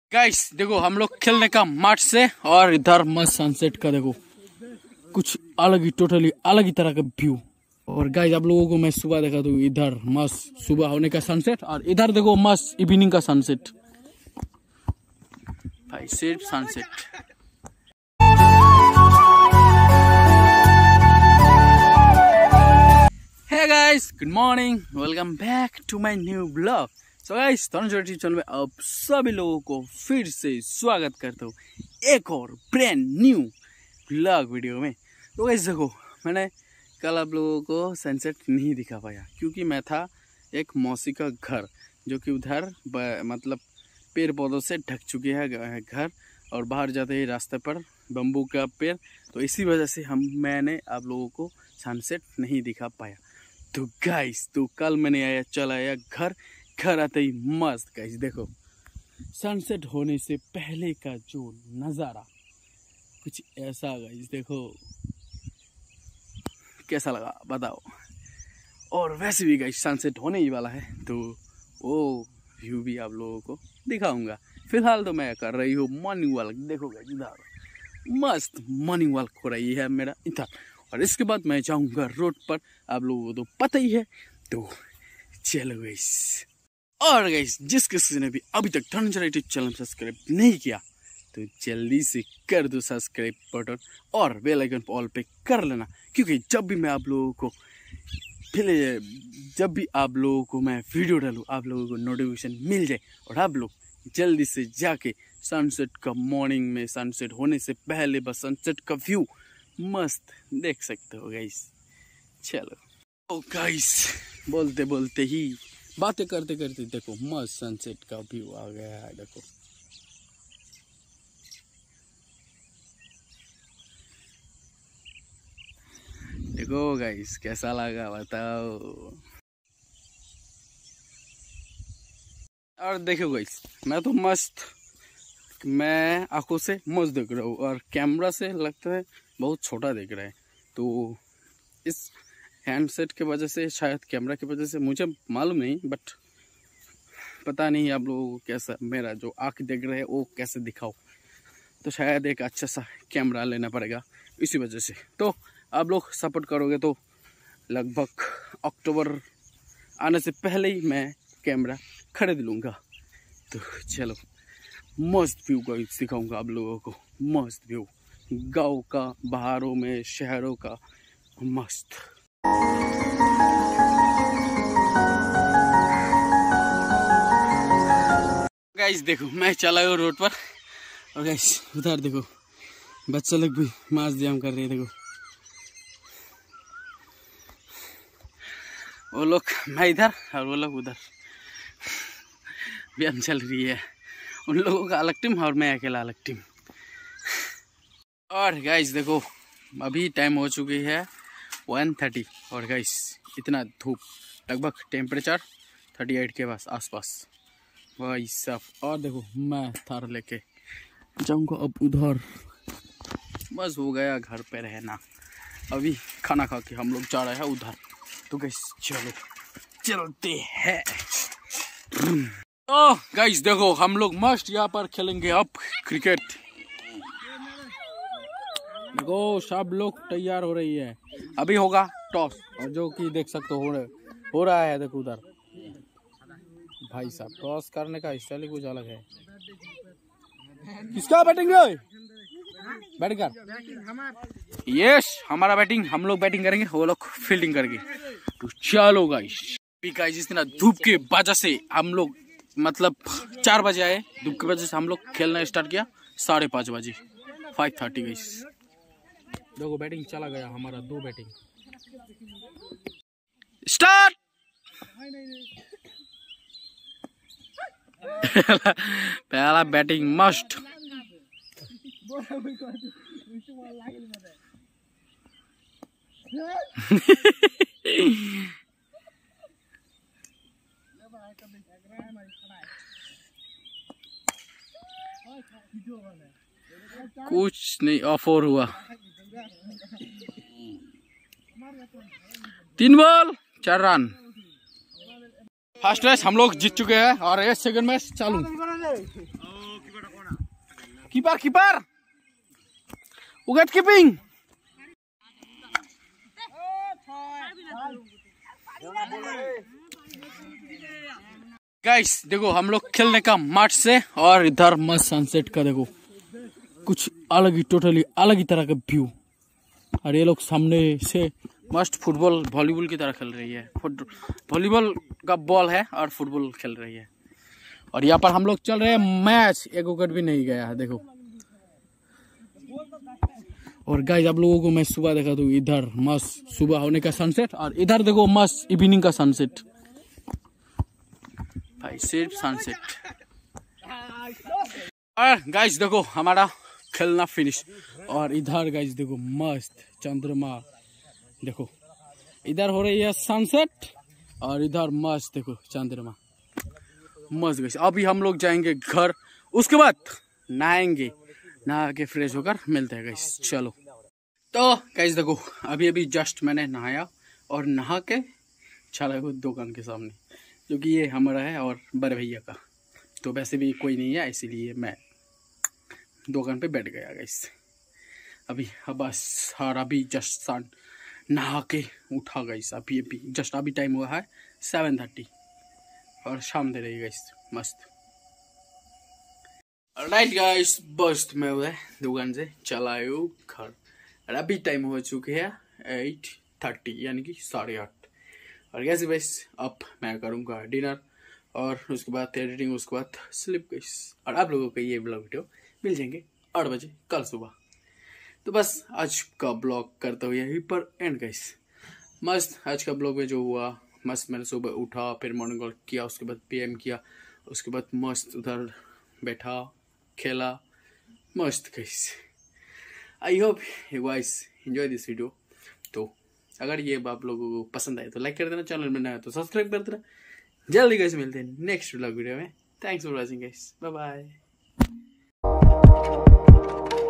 Guys देखो हम लोग खेलने का मार्च से और इधर मस्त सनसेट का देखो कुछ अलग ही टोटली अलग ही तरह का व्यू। और गाइस आप लोगों को मैं सुबह देखा दूं इधर मस्त सुबह होने का सनसेट और इधर देखो मस्त इवनिंग का सनसेट। भाई सिर्फ sunset. Hey guys good morning, welcome back to my new blog. So guys Dhananjay YouTube channel में आप सभी लोगों को फिर से स्वागत करता हूँ एक और ब्रांड न्यू ब्लॉग वीडियो में। तो गाइस देखो मैंने कल आप लोगों को सनसेट नहीं दिखा पाया क्योंकि मैं था एक मौसी का घर जो कि उधर मतलब पेड़ पौधों से ढक चुके हैं घर और बाहर जाते ही रास्ते पर बम्बू का पेड़, तो इसी वजह से मैंने आप लोगों को सनसेट नहीं दिखा पाया। तो गाइस तो कल मैंने चला आया घर आते ही मस्त गाइस देखो सनसेट होने से पहले का जो नज़ारा कुछ ऐसा गाइस देखो कैसा लगा बताओ। और वैसे भी गाइस सनसेट होने ही वाला है तो वो व्यू भी आप लोगों को दिखाऊंगा। फिलहाल तो मैं कर रही हूँ मॉर्निंग वॉक। देखो गाइस इधर मस्त मॉर्निंग वॉक हो रही है मेरा इधर, और इसके बाद मैं जाऊंगा रोड पर। आप लोगों को तो पता ही है, तो चलो गाइस। और गाइस जिस किसी ने भी अभी तक धनंजय यूट्यूब चैनल सब्सक्राइब नहीं किया तो जल्दी से कर दो सब्सक्राइब बटन और बेल आइकन पर ऑल पे कर लेना, क्योंकि जब भी आप लोगों को मैं वीडियो डालूँ आप लोगों को नोटिफिकेशन मिल जाए और आप लोग जल्दी से जाके सनसेट का मॉर्निंग में सनसेट होने से पहले बस सनसेट का व्यू मस्त देख सकते हो गाइस। चलो तो गाइस बोलते बोलते ही बातें करते करते देखो मस्त सनसेट का व्यू आ गया है। देखो गाइस कैसा लगा बताओ। और देखो गाइस मैं आंखों से मस्त देख रहा हूँ और कैमरा से लगता है बहुत छोटा देख रहा है। तो इस हैंडसेट के वजह से शायद कैमरा की वजह से मुझे मालूम नहीं, बट पता नहीं आप लोगों को कैसा मेरा जो आँख देख रहे हैं वो कैसे दिखाओ। तो शायद एक अच्छा सा कैमरा लेना पड़ेगा इसी वजह से। तो आप लोग सपोर्ट करोगे तो लगभग अक्टूबर आने से पहले ही मैं कैमरा खरीद लूँगा। तो चलो मस्त व्यू का दिखाऊंगा आप लोगों को, मस्त व्यू गाँव का, बाहरों में शहरों का मस्त। गाइस देखो मैं चला हूँ रोड पर और गाइस उधर देखो बच्चे लोग भी मास व्यायाम कर रहे हैं। देखो वो लोग, मैं इधर और वो लोग उधर व्यायाम चल रही है। उन लोगों का अलग टीम और मैं अकेला अलग टीम। और गाइस देखो अभी टाइम हो चुकी है 1:30 और गाइस इतना धूप, लगभग टेम्परेचर 38 के आसपास भाई साहब। और देखो मैं थार लेके जाऊंगा अब उधर। बस हो गया घर पे रहना, अभी खाना खा के हम लोग जा रहे हैं उधर। तो गाइस चलो चलते हैं। तो गाइस देखो हम लोग मस्त यहाँ पर खेलेंगे अब क्रिकेट। देखो सब लोग तैयार हो रही है, अभी होगा टॉस और जो कि देख सकते हो रहा है। देखो उधर भाई साहब टॉस करने का स्टाइल ही कुछ अलग है। किसका बैटिंग है? बैटिंग कर। यस हमारा बैटिंग, हम लोग बैटिंग करेंगे, वो लोग फील्डिंग करेंगे। तो चलो गाइस इतना धूप के वजह से हम लोग मतलब 4 बजे आए, धूप की वजह से हम लोग खेलना स्टार्ट किया 5:30 बजे 5:30 गाइस। देखो बैटिंग चला गया हमारा, 2 बैटिंग स्टार्ट। पहला बैटिंग मस्ट। कुछ नहीं, ऑफ ओवर हुआ। 3 बॉल 4 रन। फर्स्ट मैच हम लोग जीत चुके हैं और 1 सेकंड मैच चालू। Keeper keeper wicket keeping. Guys देखो हम लोग खेलने का मार्च से, और इधर मस्त सनसेट का देखो कुछ अलग ही, टोटली अलग ही तरह का व्यू। और ये लोग सामने से मस्त फुटबॉल वॉलीबॉल की तरह खेल रही है। वॉलीबॉल का बॉल है और फुटबॉल खेल रही है। और यहाँ पर हम लोग चल रहे हैं मैच, एक विकेट भी नहीं गया है देखो। और गाइस आप लोगों को मैं सुबह देखा दूं, इधर मस्त सुबह होने का सनसेट, और इधर देखो मस्त इवनिंग का सनसेट। भाई सिर्फ सनसेट। और गाइस देखो हमारा खेलना फिनिश, और इधर गाइस देखो मस्त चंद्रमा, देखो इधर हो रही है सनसेट और इधर मस्त देखो चंद्रमा मस्त। गाइस अभी हम लोग जाएंगे घर, उसके बाद नहाएंगे, नहा के फ्रेश होकर मिलते हैं गाइस। चलो तो गाइस देखो अभी अभी जस्ट मैंने नहाया और नहा के चला गया दुकान के सामने, क्योंकि ये हमारा है और बड़े भैया का, तो वैसे भी कोई नहीं है इसीलिए मैं दुकान पे बैठ गया गाइस। अभी बस और अभी जस्ट नहा के उठा गाइस। अभी अभी जस्ट अभी टाइम हुआ है 7:30 और शाम दे रही गाइस मस्त। राइट गाइस बस मैं हुआ दुकान से चला आया घर, और अभी टाइम हो चुके हैं 8:30 यानी कि 8:30। और कैसे बस अब मैं करूँगा डिनर और उसके बाद एडिटिंग, उसके बाद स्लिप गाइस। और आप लोगों को ये ब्लॉग वीडियो मिल जाएंगे 8 बजे कल सुबह। तो बस आज का ब्लॉग करते हुए यहीं पर एंड गाइस। मस्त आज का ब्लॉग में जो हुआ मस्त, मैंने सुबह उठा, फिर मॉर्निंग वॉक किया, उसके बाद PM किया, उसके बाद मस्त उधर बैठा खेला मस्त guys. I hope you guys enjoy this video. तो अगर ये आप लोगों को पसंद आए तो लाइक कर देना, चैनल में नया है तो सब्सक्राइब कर देना। जल्दी गाइस मिलते हैं नेक्स्ट व्लॉग वीडियो में। Thanks for watching guys, bye bye.